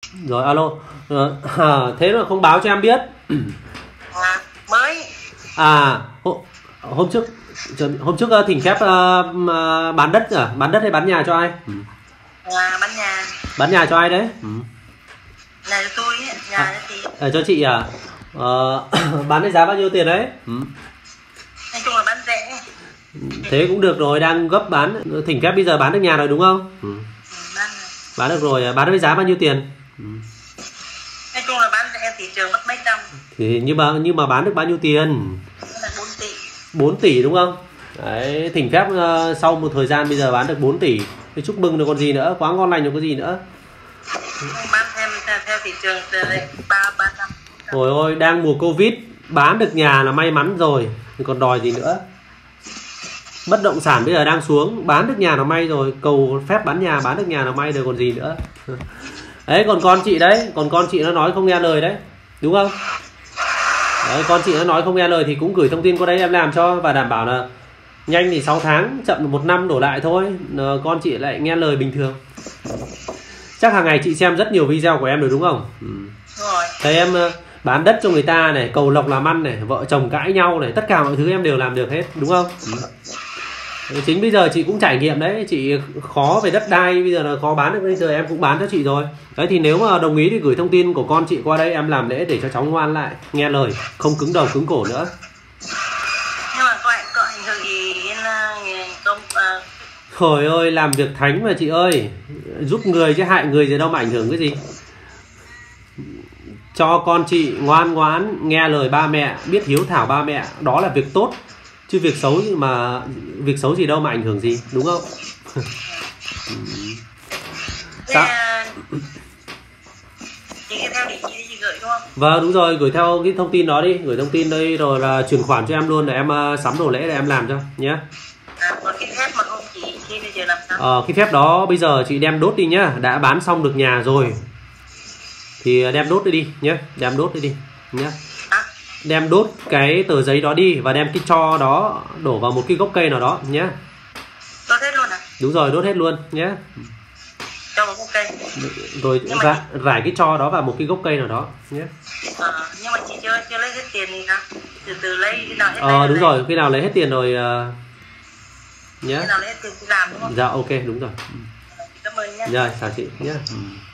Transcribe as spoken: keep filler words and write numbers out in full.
Rồi alo. Ờ, à, thế là không báo cho em biết. À, mới. À hôm, hôm trước hôm trước uh, thỉnh phép uh, uh, bán đất à? Bán đất hay bán nhà cho ai? Ừ. À, bán nhà. Bán nhà cho ai đấy? Ừ. Nhà cho tôi ấy, nhà À, cho chị. à, cho chị à? Ờ, bán với giá bao nhiêu tiền đấy? Ừ. Nói chung là bán rẻ. Thế cũng được rồi, đang gấp bán. Thỉnh phép bây giờ bán được nhà rồi đúng không? Ừ. Ừ, bán, Bán được rồi, bán với giá bao nhiêu tiền? Ừ. nói chung là bán rẻ, thị trường mất mấy trăm. Thì nhưng mà nhưng mà bán được bao nhiêu tiền? Là bốn tỷ. bốn tỷ đúng không? Đấy, thỉnh phép uh, sau một thời gian bây giờ bán được bốn tỷ. Thì chúc mừng được còn gì nữa, quá ngon lành được có gì nữa. Bán thêm theo, theo thị trường ba ba năm. Trời ơi, đang mùa Covid bán được nhà là may mắn rồi, thì còn đòi gì nữa. Bất động sản bây giờ đang xuống, bán được nhà là may rồi, cầu phép bán nhà bán được nhà là may rồi còn gì nữa. Đấy, còn con chị đấy, còn con chị nó nói không nghe lời đấy, đúng không? Đấy, con chị nó nói không nghe lời thì cũng gửi thông tin qua đây em làm cho, và đảm bảo là nhanh thì sáu tháng, chậm một năm đổ lại thôi, con chị lại nghe lời bình thường. Chắc hàng ngày chị xem rất nhiều video của em rồi đúng không? Ừ. Rồi. Thấy em bán đất cho người ta này, cầu lộc làm ăn này, vợ chồng cãi nhau này, tất cả mọi thứ em đều làm được hết, đúng không? Ừ. Chính bây giờ chị cũng trải nghiệm đấy, chị khó về đất đai, bây giờ là khó bán được, bây giờ em cũng bán cho chị rồi. Đấy thì nếu mà đồng ý thì gửi thông tin của con chị qua đây, em làm lễ để cho cháu ngoan lại, nghe lời, không cứng đầu cứng cổ nữa. Nhưng mà có, có ảnh hưởng gì đến công... Uh... Trời ơi, làm việc thánh mà chị ơi, giúp người chứ hại người gì đâu mà ảnh hưởng cái gì. Cho con chị ngoan ngoãn, nghe lời ba mẹ, biết hiếu thảo ba mẹ, đó là việc tốt. Chứ việc xấu mà việc xấu gì đâu mà ảnh hưởng gì, đúng không? Sao? Chị theo địa chỉ gì gửi đúng không? Vâng đúng rồi, gửi theo cái thông tin đó đi, gửi thông tin đây rồi là chuyển khoản cho em luôn, để em uh, sắm đồ lễ để em làm cho nhé. À, còn cái phép mà không chị khi bây giờ làm sao? Ờ, cái phép đó bây giờ chị đem đốt đi nhá, đã bán xong được nhà rồi thì đem đốt đi đi nhé, đem đốt đi đi nhé. À? Đem đốt cái tờ giấy đó đi và đem cái tro đó đổ vào một cái gốc cây nào đó nhé. Đốt hết luôn à? Đúng rồi, đốt hết luôn nhé. Cho vào gốc cây. Rồi rải, chị... rải cái tro đó vào một cái gốc cây nào đó nhé. À, nhưng mà chị chưa chưa lấy hết tiền thì sao? Từ từ lấy cái nào hết. Ờ đúng rồi, khi nào lấy hết tiền rồi uh... nhé. Khi nào lấy hết tiền thì làm đúng không? Dạ ok, đúng rồi. Cảm ơn nhé. Rồi, chào chị nhé. Ừ.